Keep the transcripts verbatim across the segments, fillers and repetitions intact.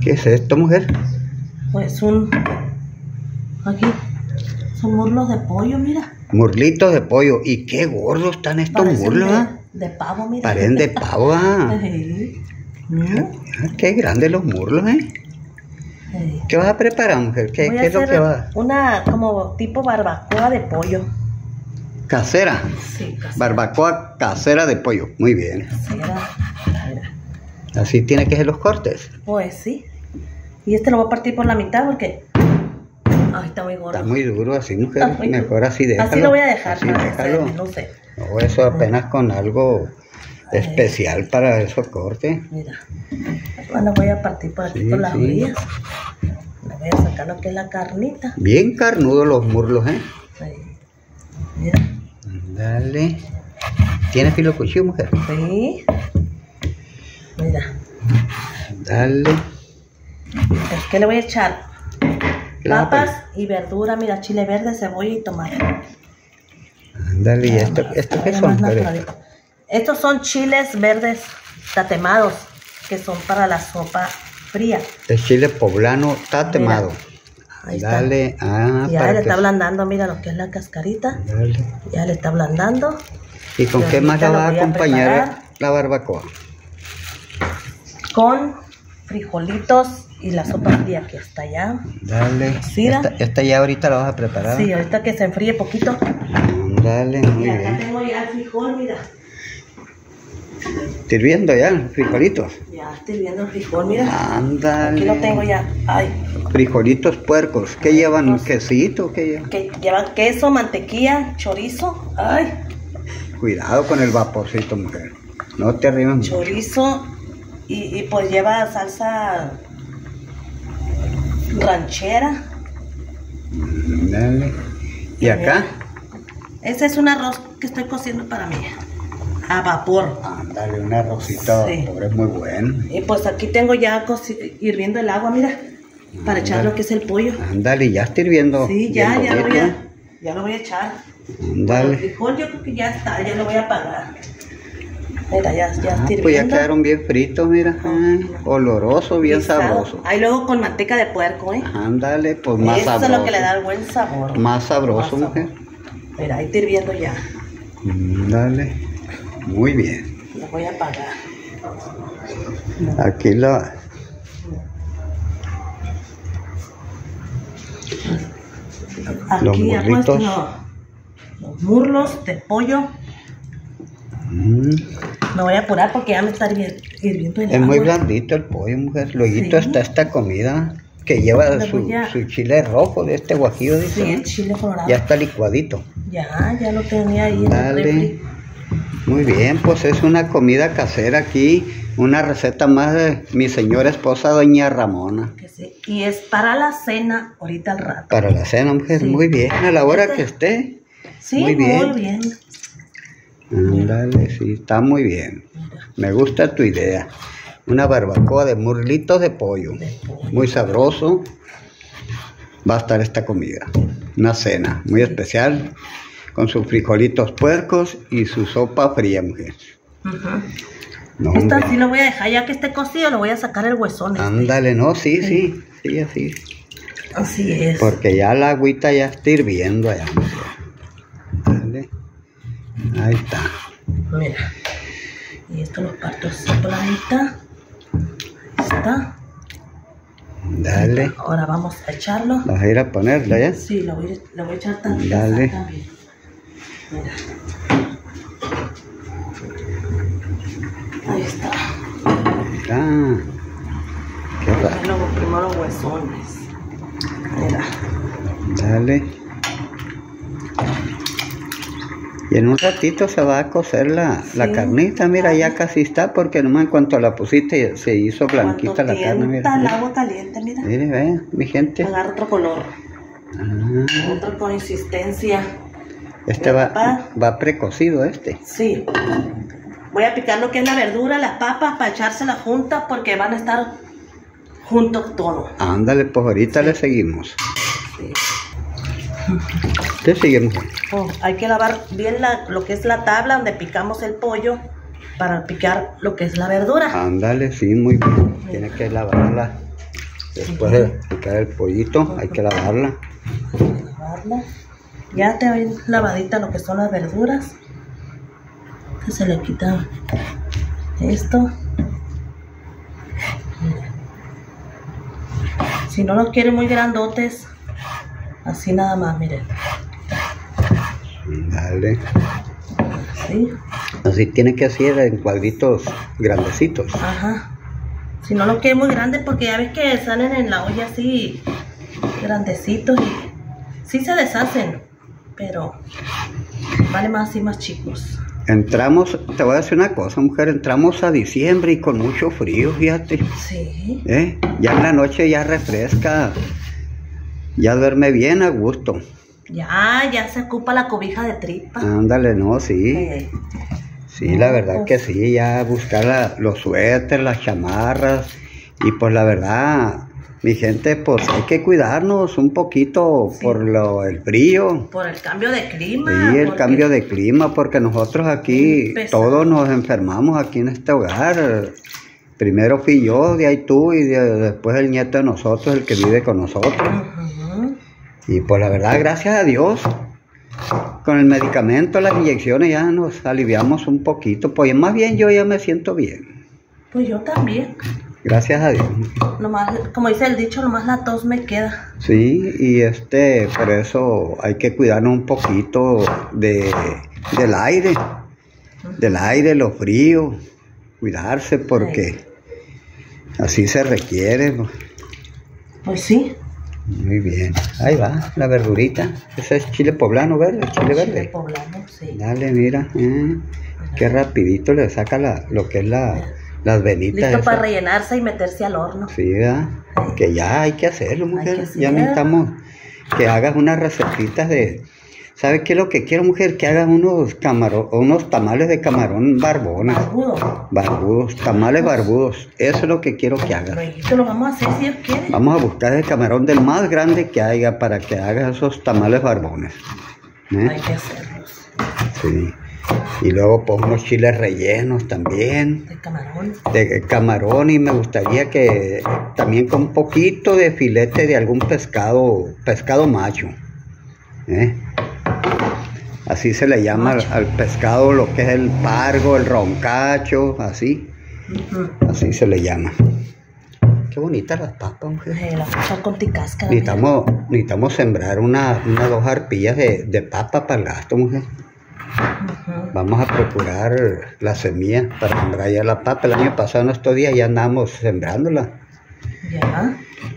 ¿Qué es esto, mujer? Pues un... Aquí son muslos de pollo, mira. Murlitos de pollo. ¿Y qué gordos están estos Parecen muslos, de, ah? de pavo, mira. Parecen de pavo, ah. Sí. ¿Mm? Ah, qué grandes los muslos, ¿eh? Sí. ¿Qué vas a preparar, mujer? ¿Qué, Voy a qué es lo hacer que va? una como tipo barbacoa de pollo. Casera. Sí, casera. Barbacoa casera de pollo. Muy bien. Casera. Mira. Así tiene que ser los cortes. Pues sí. Y este lo voy a partir por la mitad porque... Ay, está muy gordo. Está muy duro así, mujer. Está muy Mejor duro. así déjalo. Así lo voy a dejar. Así para déjalo. hacer, no sé. No, eso apenas con algo Ay. especial para esos cortes. Mira. Bueno, voy a partir por aquí Sí, por las sí. orillas. Le voy a sacar lo que es la carnita. Bien carnudos los muslos, ¿eh? Ahí. Mira. Dale. ¿Tienes filo cuchillo, mujer? Sí. Mira. Dale. Es que le voy a echar Claro, papas y verdura. Mira, chile verde, cebolla y tomate. Dale. ¿Y esto, esto qué Más son, mujer? naturalito. Estos son chiles verdes tatemados, que son para la sopa fría. El chile poblano tatemado. Ahí está. Dale. Ah, Ya para le que... está ablandando, mira lo que es la cascarita. Dale. Ya le está ablandando. ¿Y con Y qué más la ahorita vas a lo voy a acompañar preparar. la barbacoa? Con frijolitos y la sopa fría que está allá. Dale. Sí, ¿da? Esta, esta ya ahorita la vas a preparar. Sí, ahorita que se enfríe poquito. Dale, muy Y acá bien. tengo ya el frijol, mira. Sirviendo ya, los frijolitos. Ya estoy viendo el frijol, mira. Ándale. Aquí lo tengo ya. Ay, Frijolitos puercos. ¿Qué llevan? ¿Un quesito? ¿Qué llevan? que llevan queso, mantequilla, chorizo. Ay, Cuidado con el vaporcito, mujer. No te arrimes mucho. chorizo. Y, y pues lleva salsa ranchera. Dale. ¿Y acá? Ese es un arroz que estoy cociendo para mí. A vapor. Ándale, un arrocito. Sí. Pobre, muy bueno. Y pues aquí tengo ya coci- hirviendo el agua, mira. Para echar lo que es el pollo. Ándale, ya está hirviendo. Sí, ya, bien ya lo voy bonito. a, ya lo voy a echar. El Dale. frijol yo creo que ya está, ya lo voy a apagar. Mira, ya, ya Ah, está pues ya hirviendo. quedaron bien fritos, mira. Ay, oloroso, bien Guisado. sabroso. Ahí luego con manteca de puerco, ¿eh? Ándale, pues más Eso sabroso. es lo que le da el buen sabor. Más sabroso, Más mujer. sabor. Mira, ahí está hirviendo ya. Dale. Muy bien. Lo voy a apagar. Aquí la... Los Aquí ya puesto muslitos. los, los muslos de pollo. Mm, Me voy a apurar porque ya me está hirvi- hirviendo el es agua. muy blandito el pollo, mujer. Luego Sí. está esta comida que lleva Le su, voy a- su chile rojo de este guajillo, dice. Sí, el chile colorado. Ya está licuadito. Ya, ya lo tenía ahí en el Dale. refri. Muy bien, pues es una comida casera aquí. Una receta más de mi señora esposa, doña Ramona. Que sí. Y es para la cena ahorita al rato. Para la cena, mujer. Sí. Muy bien, a la hora Este- que esté. Sí, muy muy bien. bien. Ándale, sí, está muy bien. Mira, Me gusta tu idea. Una barbacoa de muslitos de pollo. de pollo. Muy sabroso. Va a estar esta comida. Una cena muy especial. Con sus frijolitos puercos y su sopa fría, mujer. Ujú. No, Esta hombre. sí lo voy a dejar, ya que esté cocido, lo voy a sacar el huesón. este. Ándale, no, sí, sí. Sí, así. Así es. Porque ya la agüita ya está hirviendo allá, mujer. Dale. Ahí está. Mira. Y esto lo parto así por la mitad. Ahí está. Dale. Ahora vamos a echarlo. ¿Vas a ir a ponerla ya? Sí, lo voy, lo voy a echar tantito Dale. también. Mira. Ahí está. Ah, qué raro. Y luego primero los huesones. Mira. Dale. Y en un ratito se va a cocer la, la Sí. carnita, mira, ya casi está, porque nomás en cuanto la pusiste se hizo blanquita Cuando la carne, tienta el mira. agua caliente, mira. Mire, ve, mi gente. Agarra otro color. Ah, Otra consistencia. este va, Papá. va precocido este. Sí. Voy a picar lo que es la verdura, las papas, para echárselas juntas porque van a estar juntos todo. Ándale, pues ahorita le seguimos. Sí. Te seguimos. Oh, hay que lavar bien la, lo que es la tabla donde picamos el pollo para picar lo que es la verdura. Ándale, sí, muy bien. Tiene que lavarla Después de picar el pollito, hay que lavarla. Hay que lavarla. Ya te ven lavadita lo que son las verduras. Que se le quita esto. Mira. Si no los quiere muy grandotes, así nada más, miren. Dale. Así. Así tiene que hacer en cuadritos grandecitos. Ajá. Si no los quiere muy grandes, porque ya ves que salen en la olla así grandecitos y sí se deshacen, pero vale más así más chicos. Entramos, te voy a decir una cosa, mujer, entramos a diciembre y con mucho frío, fíjate. Sí. ¿Eh? Ya en la noche ya refresca, ya duerme bien a gusto. Ya, ya se ocupa la cobija de tripa. Ándale, no, sí. Eh, Sí, la verdad que sí, ya buscar la- los suéteres, las chamarras. Y pues la verdad, mi gente, pues hay que cuidarnos un poquito Sí. por lo, el frío. Por el cambio de clima. Sí, el porque- cambio de clima, porque nosotros aquí Pesado. todos nos enfermamos aquí en este hogar. Primero fui yo, de ahí tú y de- después el nieto de nosotros, el que vive con nosotros. Ujú. Y pues la verdad, gracias a Dios, con el medicamento, las inyecciones ya nos aliviamos un poquito. Pues más bien yo ya me siento bien. Pues yo también. Gracias a Dios. Nomás, como dice el dicho, nomás la tos me queda. Sí, y este, por eso hay que cuidarnos un poquito de, del aire, del aire, lo frío, cuidarse porque así se requiere. Pues sí. Muy bien, ahí va la verdurita. Ese es chile poblano verde, chile Chile verde. poblano, sí. Dale, mira, eh, qué rapidito le saca la, lo que es la, las venitas. Listo para esas. rellenarse y meterse al horno. Sí, ¿verdad? Que ya hay que hacerlo, mujer. que Ya hacer. necesitamos que hagas unas recetitas de... ¿Sabes qué es lo que quiero, mujer? Que hagas unos camarón, unos tamales de camarón barbones. Barbudo. Barbudos, tamales barbudos. Eso es lo que quiero que hagas. Luego lo vamos a hacer si Dios quiere. Vamos a buscar el camarón del más grande que haya para que hagas esos tamales barbones. ¿Eh? Hay que hacerlos. Sí. Y luego pues unos chiles rellenos también. De camarón. De camarón, y me gustaría que también con un poquito de filete de algún pescado, pescado macho. ¿Eh? Así se le llama al, al pescado lo que es el pargo, el roncacho, así, Ujú. así se le llama. Qué bonitas las papas, mujer. Eh, la papa con ticáscara. Necesitamos, necesitamos sembrar una, una dos arpillas de, de papa para el gasto, mujer. Ujú. Vamos a procurar la semilla para sembrar ya la papa. El año pasado, en estos días, ya andamos sembrándola. Ya.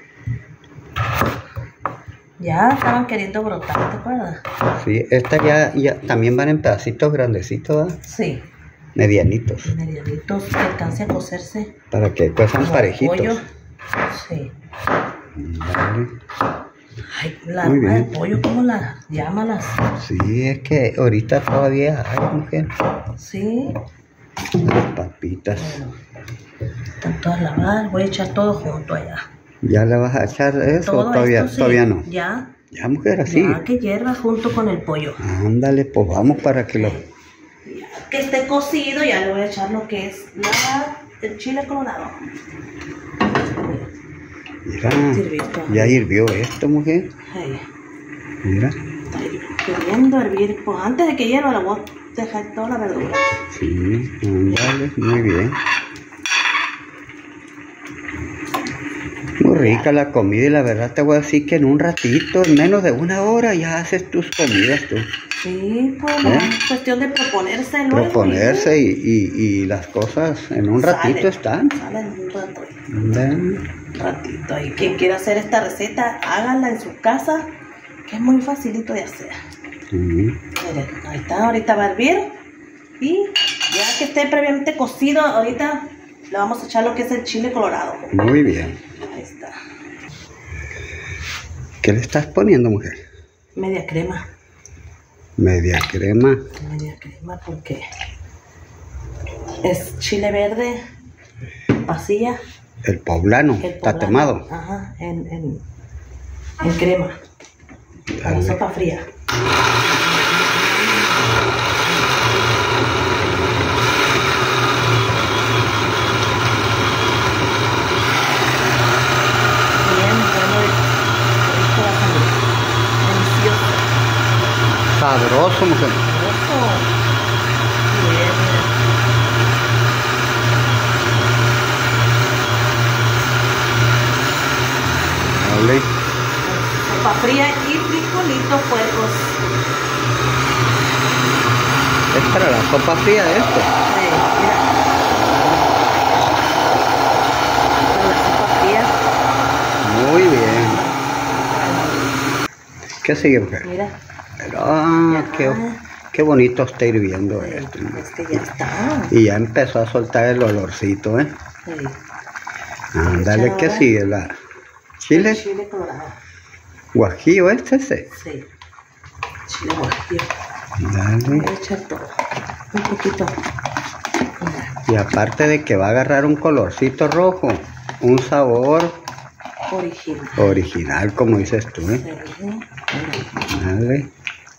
Ya estaban queriendo brotar, ¿te acuerdas? Sí, estas ya, ya también van en pedacitos grandecitos, ¿verdad? Sí. Medianitos, Medianitos que alcance a cocerse. para que cuezan Como parejitos. pollo. Sí. Vale. Ay, la Muy arma del bien. pollo, ¿cómo la llaman las? Sí, es que ahorita todavía hay, mujer, Sí. las papitas. Bueno, están todas lavadas. Voy a echar todo junto allá. ¿Ya le vas a echar eso o Todo todavía, esto, sí. todavía no? Ya. Ya, mujer, así. Ya que hierva junto con el pollo. Ándale, pues vamos para que lo... Ya que esté cocido, ya le voy a echar lo que es la, el chile colorado. Mira, Sirvió todo. ya hirvió esto, mujer. Ahí. Mira, Está hirviendo, hervir. Pues antes de que hierva, le voy a dejar toda la verdura. sí, ándale, muy bien. Muy rica la comida y la verdad te voy a decir que en un ratito, en menos de una hora, ya haces tus comidas tú. Sí, pues ¿Eh? es cuestión de proponerse luego. Proponerse y, y, y las cosas en un ratito Salen, están. Salen un rato. Ándale. Un ratito. Y quien quiera hacer esta receta, háganla en su casa, que es muy facilito de hacer. Sí. Miren, ahí está, ahorita va a hervir. Y ya que esté previamente cocido, ahorita le vamos a echar lo que es el chile colorado. Muy bien. Ahí está. ¿Qué le estás poniendo, mujer? Media crema. Media crema. Media crema porque es chile verde, pasilla. El poblano, El está poblano, tomado. Ajá, en, en, en crema. Para la Dale. sopa fría. Sabroso, mujer. Sabroso. Bien, Vale. sopa fría y frijolitos puercos. Es para la sopa fría de esto. Sí, mira. Para la sopa fría. Muy bien. ¿Qué sigue, mujer? Mira. Ah, qué, qué bonito está hirviendo esto. Es que ya está. Y ya empezó a soltar el olorcito, ¿eh? Sí. Ándale, ¿qué sigue? ¿La chile? Chile colorado. ¿Guajillo este ese? Sí. Chile guajillo. Dale. Voy a echar todo. Un poquito. Mira. Y aparte de que va a agarrar un colorcito rojo, un sabor Original. original, como dices tú, ¿eh? Sí. Mira. Dale.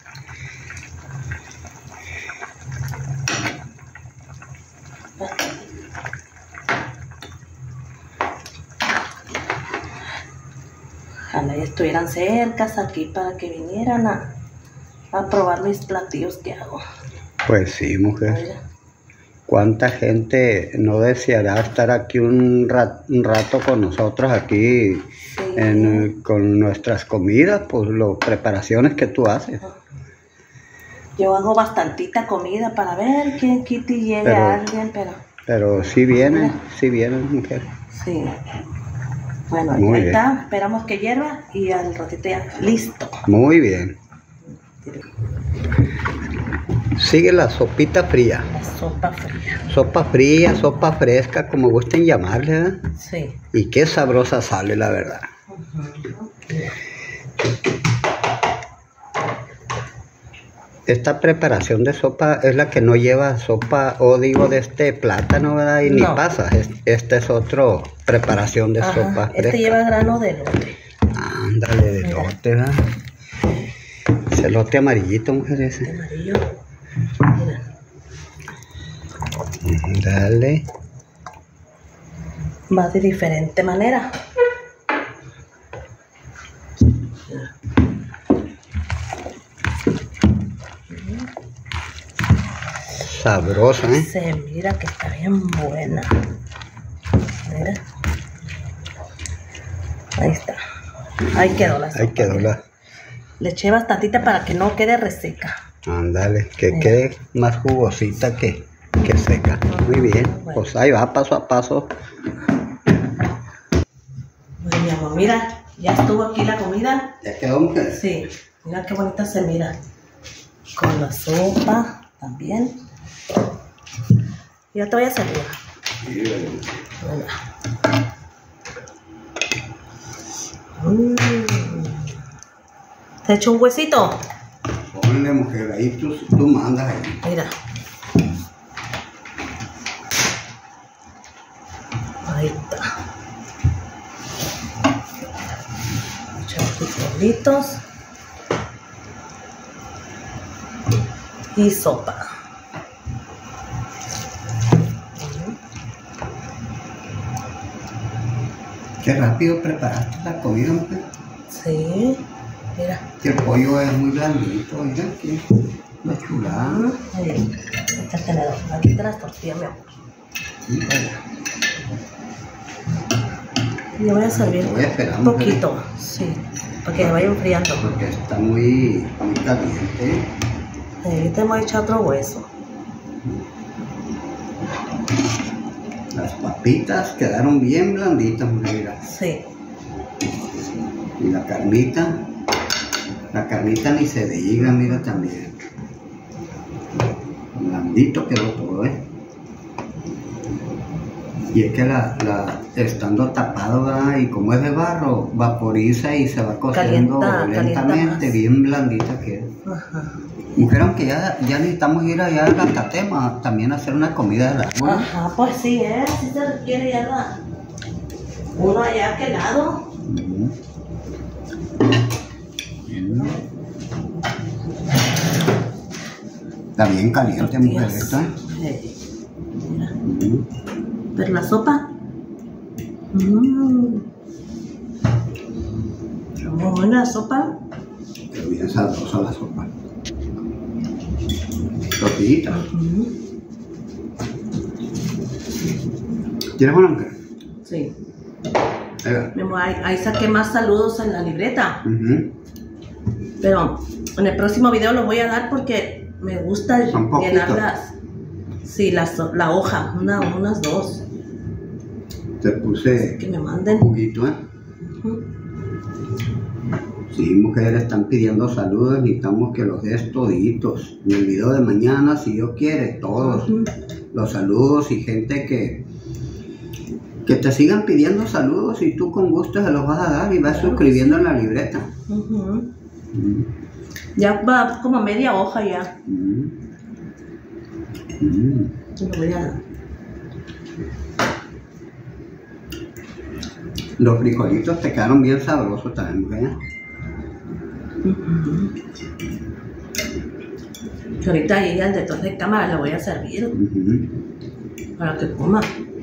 Ojalá ya estuvieran cercas aquí para que vinieran a, a probar mis platillos que hago. Pues sí, mujer. Mira. ¿Cuánta gente no deseará estar aquí un, rat, un rato con nosotros aquí Sí. en, con nuestras comidas, pues las preparaciones que tú haces? Yo hago bastantita comida para ver quién Kitty llegue Pero- a alguien, pero Pero sí vienen, sí vienen, mujer. sí. Bueno, ahí Muy bien. está. Esperamos que hierva y al ratito ya listo. Muy bien. Sigue la sopita fría. La sopa fría. Sopa fría, sopa fresca, como gusten llamarle, ¿eh? Sí. Y qué sabrosa sale, la verdad. Esta preparación de sopa es la que no lleva sopa, o digo, de este plátano, ¿verdad? Y ni No. pasa. Es- Esta es otra preparación de Ajá, sopa este fresca. lleva grano de elote. Ándale, de elote, ¿verdad? Es elote amarillito, mujer, De ese. amarillo. Mira. Dale. Va de diferente manera. Sabrosa, ¿eh? Se mira que está bien buena. Mira. Ahí está. Ahí quedó la sopa. Ahí quedó mira. la... Le eché bastantita para que no quede reseca. Ándale, que Mira. quede más jugosita que, que seca. Muy bien. Bueno. Pues ahí va, paso a paso. Bueno, mi amor, mira, ya estuvo aquí la comida. ¿Ya quedó, mujer? Sí, mira qué bonita se mira. Con la sopa también. Ya te voy a servir. Mira. Mm. ¿Te echo un huesito? Ponle, mujer, ahí tú, tú mandas ahí. Mira. Ahí está. Echamos frijolitos. Y sopa. Qué rápido preparaste la comida, mujer. Sí. Mira. Que el pollo es muy blandito, mira aquí. La chulada. Ahí. Este es el tenedor. Aquí te las tortillas, mi amor. Yo voy a servir Voy a esperar, un mujer, poquito. Sí. Para que vaya enfriando. porque está muy, muy caliente. Ahí te voy a echar otro hueso. Las papitas quedaron bien blanditas, mujer, mira. Sí. Y la carnita, la carnita ni se diga, mira también. Blandito quedó todo, ¿eh? Y es que la, la estando tapado, ¿verdad? Y como es de barro, vaporiza y se va cociendo Calienta, calienta lentamente, más. bien blandita queda. Ajá. Mujer, aunque ya, ya necesitamos ir allá a la Catema también a hacer una comida de la buena. Ajá, pues sí, ¿eh? Si se requiere ya la... Uno allá a aquel lado. Ujú. Ujú. Está bien caliente, mujer, Tortillas. esta. Sí. Mira. Ujú. Pero la sopa. Mmm. Muy buena la sopa. Pero bien sabrosa la sopa. Tortillitas. Ujú. ¿Tienes una mujer? Sí. Ahí va. Mi amor, ahí, ahí saqué más saludos en la libreta. Ujú. Pero en el próximo video los voy a dar porque me gusta Son poquitos. llenar las. Sí, las, la hoja, una, unas dos. Te puse Que me manden. juguito, ¿eh? Ujú. Sí, mujeres están pidiendo saludos, necesitamos que los des toditos. En el video de mañana, si Dios quiere, todos Ujú. los saludos y gente que que te sigan pidiendo saludos y tú con gusto se los vas a dar y vas Claro suscribiendo en la libreta. Ujú. Mm, Ya va como media hoja ya. mm, mm. Y lo voy a dar. Los frijolitos te quedaron bien sabrosos también, mujer. Ujú. Que ahorita ahí al detrás de cámara le voy a servir Ujú. para que coma.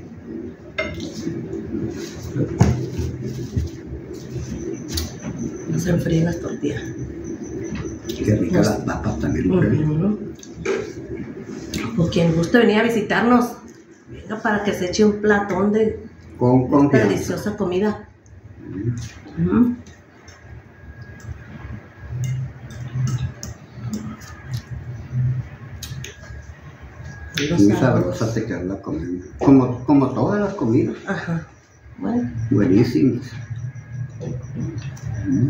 No se enfríen las tortillas. Qué ricas las papas también, mujer. Ujú. Pues quien guste venir a visitarnos, venga para que se eche un platón de Con esta confianza. deliciosa comida. Ujú. Los Muy sabores. sabrosa te queda la comida. Como, como todas las comidas. Ajá. Bueno. Buenísimas. Mm.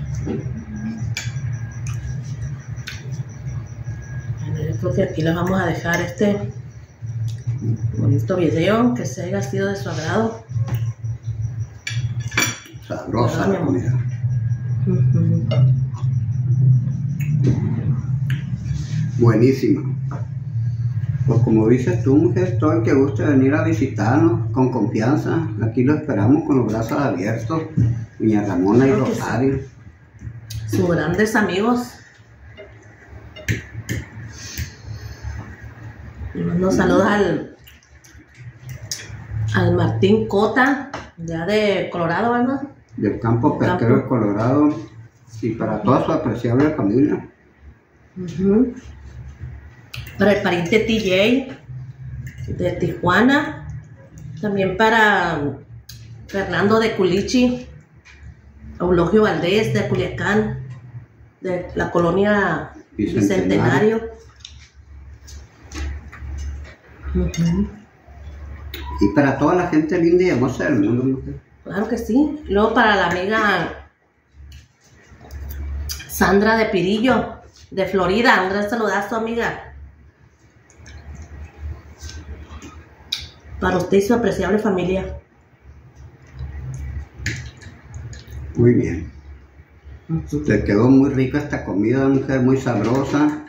Bueno, yo creo que aquí les vamos a dejar este bonito video, que se haya sido de su agrado. Sabrosa Ah, mi la amor. comida. Ujú. Buenísima. Pues como dices tú, mujer, todo el que guste venir a visitarnos con confianza, aquí lo esperamos con los brazos abiertos. Doña Ramona y Claro que sí. Rosario. Sus grandes amigos. Le mando saludos al, al Martín Cota, ya de Colorado, ¿verdad? Del campo pesquero de Colorado y para toda su apreciable familia. Ujú. Para el pariente T J de Tijuana, también para Fernando de Culichi, Eulogio Valdés de Culiacán, de la colonia Bicentenario. Bicentenario. Ujú. Y para toda la gente linda y hermosa del mundo, mujer. Claro que sí. Luego para la amiga Sandra de Pirillo, de Florida, un gran saludazo, amiga. Para usted y su apreciable familia. Muy bien. Ujú. Te quedó muy rica esta comida, mujer, muy sabrosa.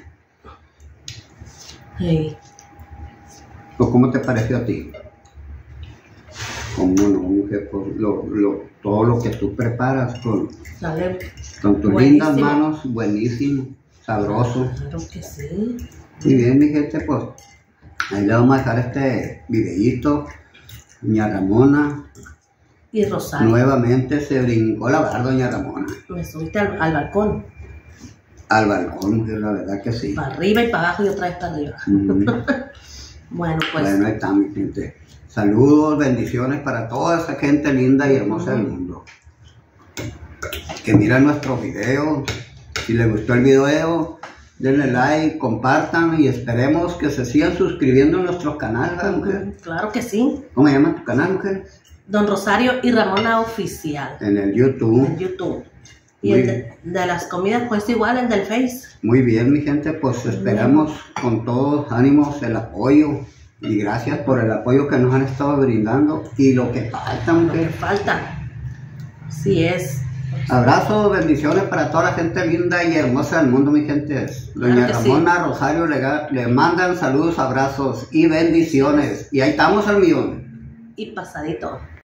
Sí. ¿O cómo te pareció a ti? ¿Cómo no, mujer? Pues lo, lo, todo lo que tú preparas con, Sale con tus buenísimo. lindas manos, buenísimo, sabroso. Claro que sí. Muy bien, mi gente, pues ahí le vamos a dejar este videíto. Doña Ramona Y Rosario. nuevamente se brincó la barra, doña Ramona. Me subiste al, al balcón. Al balcón, mujer, la verdad que sí. Para arriba y para abajo y otra vez para arriba. Mm. Bueno, pues. Bueno, ahí está, mi gente. Saludos, bendiciones para toda esa gente linda y hermosa del mundo. Que mira nuestros videos. Si les gustó el video, denle like, compartan y esperemos que se sigan suscribiendo a nuestros canales, ¿verdad, mujer? Claro que sí. ¿Cómo se llama tu canal, mujer? Don Rosario y Ramona Oficial. En el YouTube. En YouTube. Y Muy el de, de las comidas, pues igual el del Face. Muy bien, mi gente, pues esperamos con todos ánimos el apoyo y gracias por el apoyo que nos han estado brindando y lo que falta, Lo que mujer. falta. Sí es. Abrazos, bendiciones para toda la gente linda y hermosa del mundo, mi gente. Doña Claro que sí. Ramona Rosario le, ga- le mandan saludos, abrazos y bendiciones. Y ahí estamos al millón. Y pasadito.